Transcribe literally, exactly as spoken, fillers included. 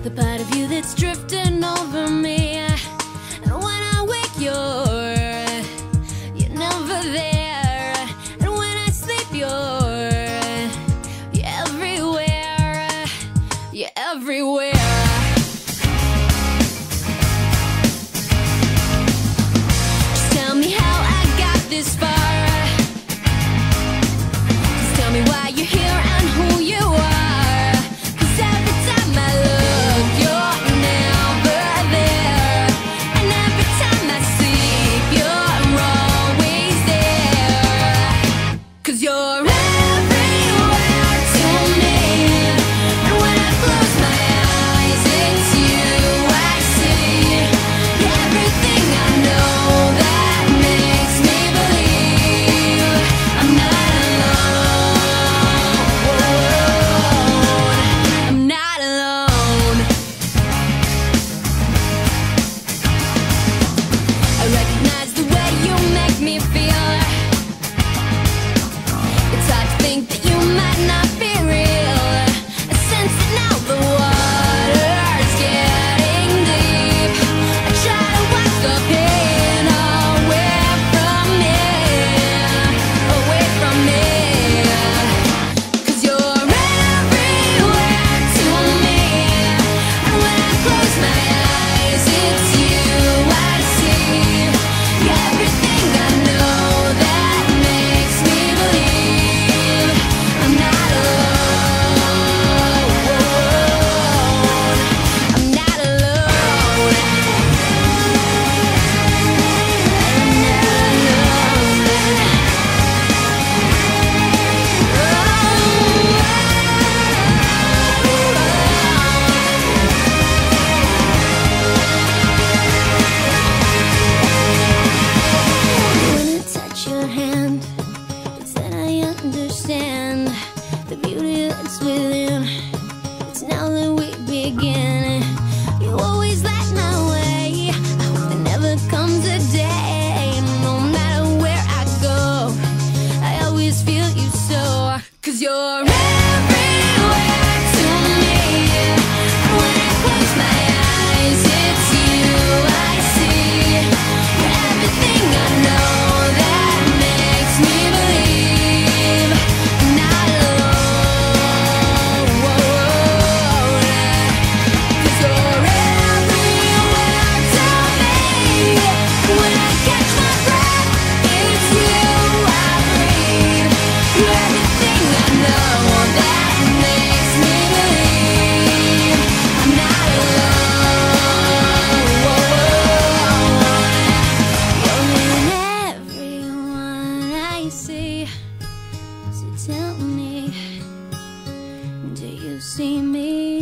the part of you that's drifting over me. And when I wake, you're, you're never there. And when I sleep, you're, you're everywhere. You're everywhere. Just tell me how I got this far. Just tell me why you're here and who you are. 'Cause every time I look, you're never there. And every time I sleep, you're always there. 'Cause you're everywhere to me. And when I close my eyes, it's you I see. You're everything I know that makes me believe I'm not alone. I'm not alone. I recognize the way you make me feel. It's hard to think that you might not be real. I sense it now, the water's getting deep. I try to wash the pain away from me, away from me. 'Cause you're everywhere to me. And when I close my eyes, it's you I see. You're everything I know that makes me believe I'm not alone. I'm not alone. When I touch your hand, it's then I understand the beauty that's within. It's now that we begin. You always light my way. I hope there never comes a day. No matter where I go, I always feel you so. 'Cause you're everywhere to me. And when I close my eyes, it's you I see. You're everything I know that makes me believe I'm not alone. 'Cause you're everywhere to me. When I catch my breath, it's you I breathe. You're everything I know that makes me believe I'm not alone. You're in everyone I see. So tell me, do you see me?